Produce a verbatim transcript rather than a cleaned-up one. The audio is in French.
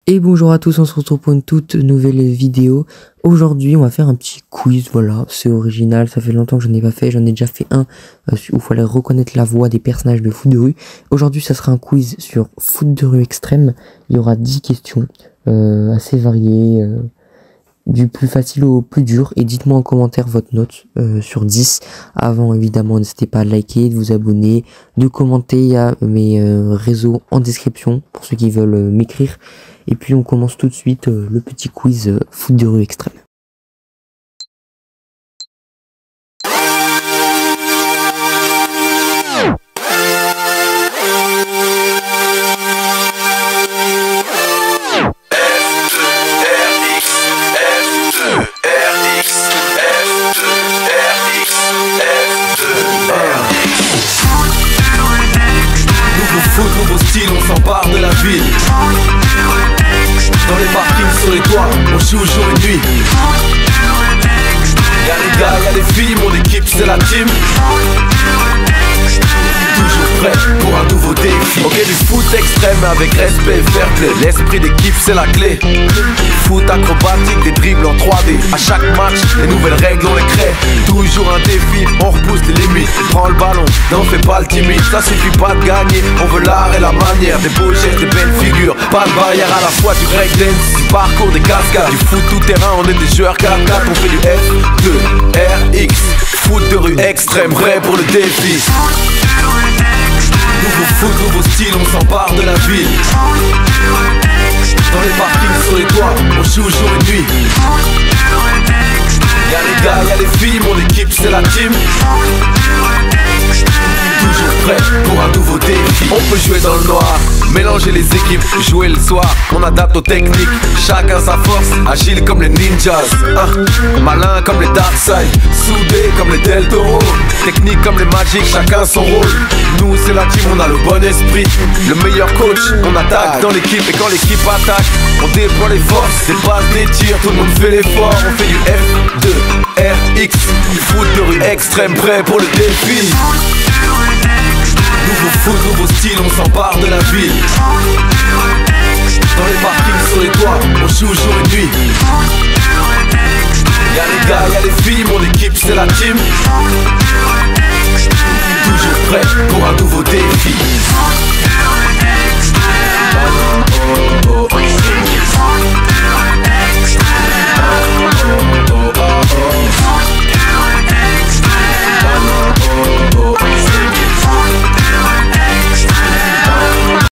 Et bonjour à tous, on se retrouve pour une toute nouvelle vidéo. Aujourd'hui on va faire un petit quiz, voilà, c'est original, ça fait longtemps que je n'en ai pas fait, j'en ai déjà fait un euh, où il fallait reconnaître la voix des personnages de foot de rue. Aujourd'hui ça sera un quiz sur foot de rue extrême, il y aura dix questions euh, assez variées, euh, du plus facile au plus dur, et dites-moi en commentaire votre note euh, sur dix. Avant évidemment n'hésitez pas à liker, de vous abonner, de commenter, il y a mes euh, réseaux en description pour ceux qui veulent euh, m'écrire. Et puis on commence tout de suite euh, le petit quiz euh, foot de rue extrême. Nouveau style, on s'empare de la ville. Dans les parkings, sur les toits, on joue jour et nuit. Y'a les gars, y'a les filles, mon équipe c'est la team. Toujours prêt pour un nouveau défi. Ok, du foot extrême avec respect et fair play. L'esprit d'équipe c'est la clé. Foot acrobatique, des dribbles en trois D. À chaque match, les nouvelles règles on les crée. Toujours un défi, on repousse les limites. Prends le ballon, n'en fais pas le timide. Ça suffit pas de gagner, on veut l'art et la manière. Des beaux gestes, des belles figures. Pas de barrière à la fois, du breakdance, du parcours, des cascades. Du foot tout terrain, on est des joueurs quatre quatre. On fait du F deux R X. Foot de rue extrême, prêt pour le défi. Nouveau foot, nouveau style, on s'empare de la ville. Dans les parkings, sur les toits, on joue jour et nuit. Y'a les gars, y'a les filles, mon équipe c'est la team. Toujours prêt pour un nouveau défi. On peut jouer dans le noir, mélanger les équipes, jouer le soir. On adapte aux techniques, chacun sa force. Agile comme les ninjas, hein. Malin comme les Darkseid, soudés comme les Del Toro. Technique comme les Magic, chacun son rôle. Nous c'est la team, on a le bon esprit. Le meilleur coach, on attaque dans l'équipe. Et quand l'équipe attaque, on déploie les forces. Des passes, des tirs, tout le monde fait l'effort. On fait du F deux R X. Du foot de rue extrême, prêt pour le défi. Nouveau foot, nouveau style, on s'empare de la ville. Dans les parkings, sur les toits, on joue jour et nuit. Y'a les gars, y'a les filles, mon équipe c'est la team. Toujours prêt pour un nouveau défi.